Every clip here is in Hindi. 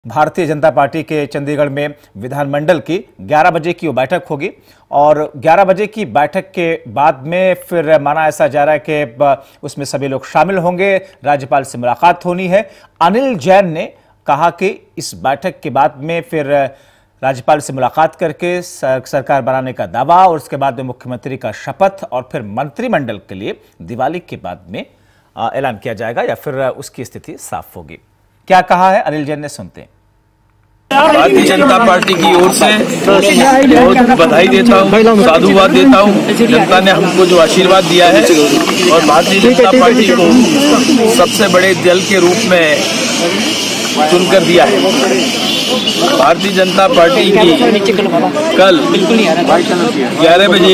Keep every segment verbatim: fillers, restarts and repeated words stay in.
भारतीय जनता पार्टी के चंडीगढ़ में विधानमंडल की ग्यारह बजे की वो बैठक होगी और ग्यारह बजे की बैठक के बाद में फिर माना ऐसा जा रहा है कि उसमें सभी लोग शामिल होंगे। राज्यपाल से मुलाकात होनी है। अनिल जैन ने कहा कि इस बैठक के बाद में फिर राज्यपाल से मुलाकात करके सरकार बनाने का दावा और उसके बाद में मुख्यमंत्री का शपथ और फिर मंत्रिमंडल के लिए दिवाली के बाद में ऐलान किया जाएगा या फिर उसकी स्थिति साफ होगी। क्या कहा है अनिल जैन ने, सुनते हैं। भारतीय जनता पार्टी की ओर से बहुत बधाई देता हूँ, साधुवाद देता हूँ। जनता ने हमको जो आशीर्वाद दिया है और भारतीय जनता पार्टी को सबसे बड़े दल के रूप में चुनकर दिया है। भारतीय जनता पार्टी की कल ग्यारह बजे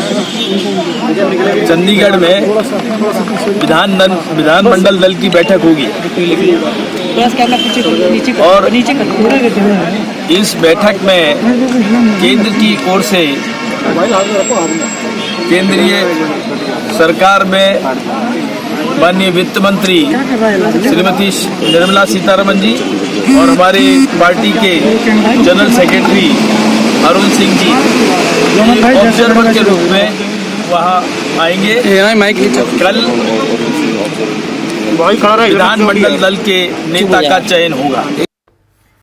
चंडीगढ़ में विधान विधानमंडल दल की बैठक होगी और इस बैठक में केंद्र की ओर से केंद्रीय सरकार में माननीय वित्त मंत्री श्रीमती निर्मला सीतारमण जी और हमारे पार्टी के general secretary Arun Singh ji observer के रूप में वहाँ आएंगे। कल विधानमंडल दल के नेता का चयन होगा।